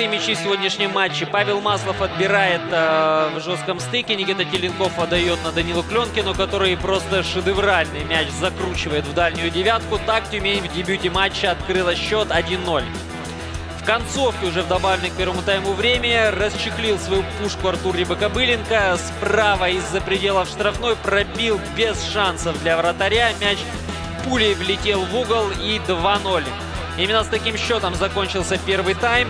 Мячи в сегодняшнем матче. Павел Маслов отбирает в жестком стыке. Никита Теленков отдает на Данилу Клёнкину, который просто шедевральный мяч закручивает в дальнюю девятку. Так Тюмень в дебюте матча открыла счет 1-0. В концовке, уже в добавленное к первому тайму время, расчехлил свою пушку Артур Рябокобыленко. Справа из-за пределов штрафной пробил без шансов для вратаря. Мяч пулей влетел в угол и 2-0. Именно с таким счетом закончился первый тайм.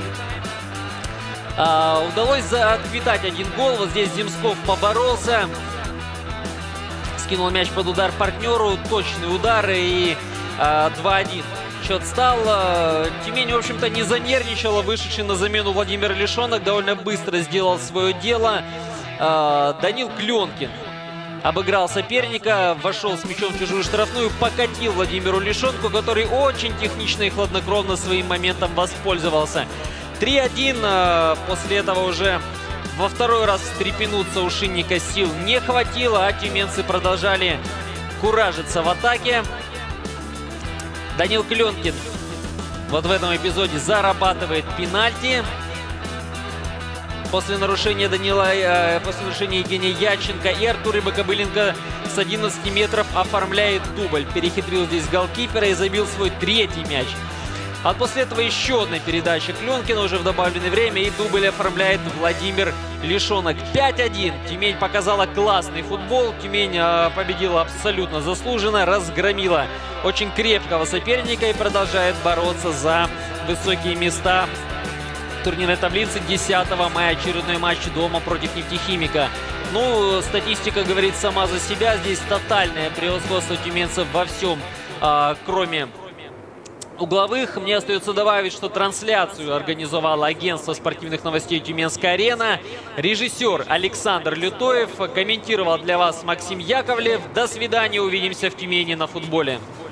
Удалось отвитать один гол. Вот здесь Земсков поборолся. Скинул мяч под удар партнеру. Точный удар и 2-1. Счет стал. Тюмень, в общем-то, не занервничала. Вышедший на замену Владимир Лишонок довольно быстро сделал свое дело. Данил Клёнкин обыграл соперника, вошел с мячом в чужую штрафную, покатил Владимиру Лишонку, который очень технично и хладнокровно своим моментом воспользовался. 3-1. После этого уже во второй раз встрепенуться у Шинника сил не хватило, а тюменцы продолжали куражиться в атаке. Данил Клёнкин вот в этом эпизоде зарабатывает пенальти. После нарушения Евгения Яченко и Артур Рябокобыленко с 11 метров оформляет дубль. Перехитрил здесь голкипера и забил свой третий мяч. А после этого еще одна передача Клёнкина уже в добавленное время, и дубль оформляет Владимир Лишонок. 5-1. Тюмень показала классный футбол. Тюмень победила абсолютно заслуженно, разгромила очень крепкого соперника и продолжает бороться за высокие места турнирной таблицы. 10 мая очередной матч дома против Нефтехимика. Ну, статистика говорит сама за себя. Здесь тотальное превосходство тюменцев во всем, кроме угловых. Мне остается добавить, что трансляцию организовало агентство спортивных новостей «Тюменская арена». Режиссер Александр Лютоев. Комментировал для вас Максим Яковлев. До свидания. Увидимся в Тюмени на футболе.